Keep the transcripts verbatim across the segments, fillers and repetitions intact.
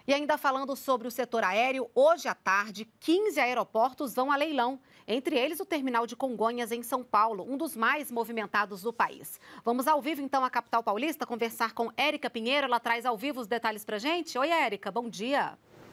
E ainda falando sobre o setor aéreo, hoje à tarde, quinze aeroportos vão a leilão. Entre eles, o terminal de Congonhas, em São Paulo, um dos mais movimentados do país. Vamos ao vivo, então, à capital paulista, conversar com Érica Pinheiro. Ela traz ao vivo os detalhes pra gente. Oi, Érica, bom dia.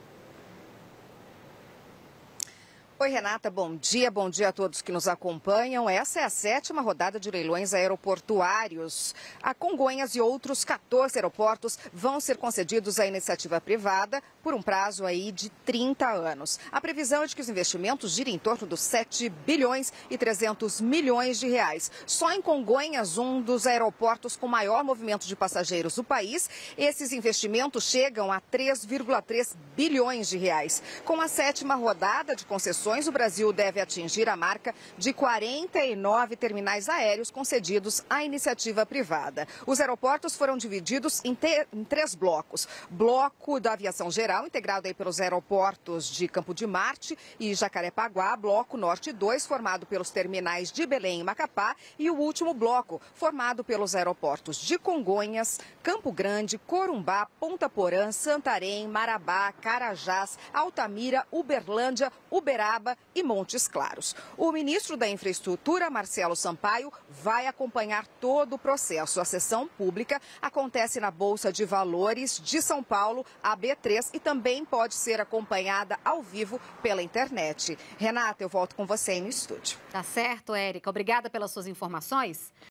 Oi, Renata, bom dia, bom dia a todos que nos acompanham. Essa é a sétima rodada de leilões aeroportuários. A Congonhas e outros quatorze aeroportos vão ser concedidos à iniciativa privada por um prazo aí de trinta anos. A previsão é de que os investimentos girem em torno dos sete bilhões e trezentos milhões de reais. Só em Congonhas, um dos aeroportos com maior movimento de passageiros do país, esses investimentos chegam a três vírgula três bilhões de reais. Com a sétima rodada de concessões, o Brasil deve atingir a marca de quarenta e nove terminais aéreos concedidos à iniciativa privada. Os aeroportos foram divididos em, te... em três blocos. Bloco da aviação geral, integrado aí pelos aeroportos de Campo de Marte e Jacarepaguá. Bloco Norte dois, formado pelos terminais de Belém e Macapá. E o último bloco, formado pelos aeroportos de Congonhas, Campo Grande, Corumbá, Ponta Porã, Santarém, Marabá, Carajás, Altamira, Uberlândia, Uberaba e Montes Claros. O ministro da Infraestrutura, Marcelo Sampaio, vai acompanhar todo o processo. A sessão pública acontece na Bolsa de Valores de São Paulo, a B três, e também pode ser acompanhada ao vivo pela internet. Renata, eu volto com você aí no estúdio. Tá certo, Érica. Obrigada pelas suas informações.